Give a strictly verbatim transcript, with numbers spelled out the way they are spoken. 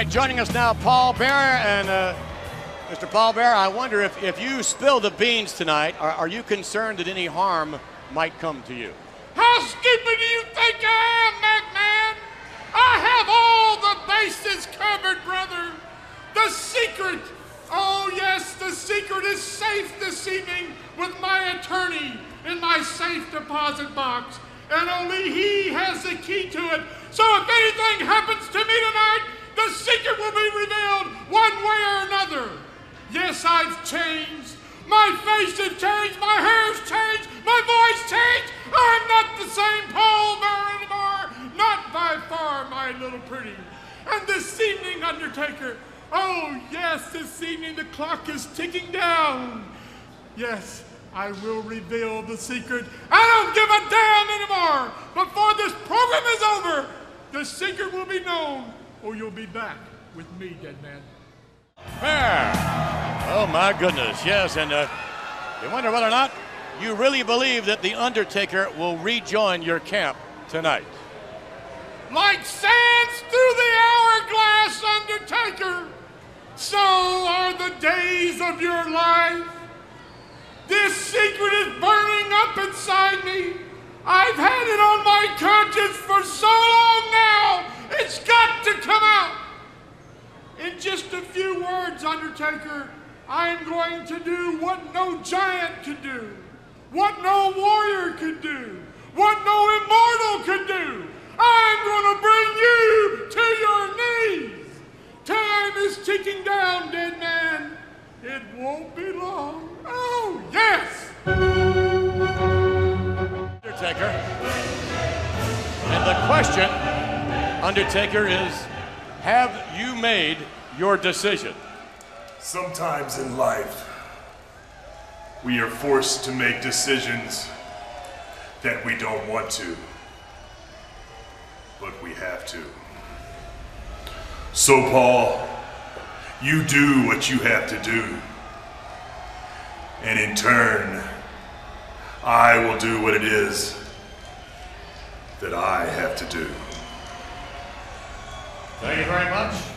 right, joining us now, Paul Bearer. And uh, Mister Paul Bearer, I wonder if, if you spill the beans tonight, are, are you concerned that any harm might come to you? How stupid do you think I am, McMahon? I have all the bases covered, brother. The secret, oh yes, the secret is safe this evening with my attorney in my safe deposit box. And only he has the key to it. So if anything happens to me tonight, the secret will be revealed one way or another. Yes, I've changed. My face has changed. My hair's changed. My voice changed. I'm not the same Paul Bearer anymore. Not by far, my little pretty. And this evening, Undertaker, oh yes, this evening the clock is ticking down. Yes, I will reveal the secret. I don't give a damn anymore. Before this program is over, the secret will be known, or you'll be back with me, dead man. Fair. Oh my goodness, yes, and uh, you wonder whether or not you really believe that The Undertaker will rejoin your camp tonight. Like sands through the hourglass, Undertaker, so are the days of your life. This secret is burning up inside me. I've had it on my conscience for so long now. It's got to come out. In just a few words, Undertaker, I'm going to do what no giant could do, what no warrior could do, what no immortal could do. I'm going to bring you to your knees. Time is ticking down, dead man. It won't be long. Oh, yes! Undertaker. And the question, Undertaker, is, have you made your decision? Sometimes in life, we are forced to make decisions that we don't want to, but we have to. So, Paul, you do what you have to do. And in turn, I will do what it is that I have to do. Thank you very much.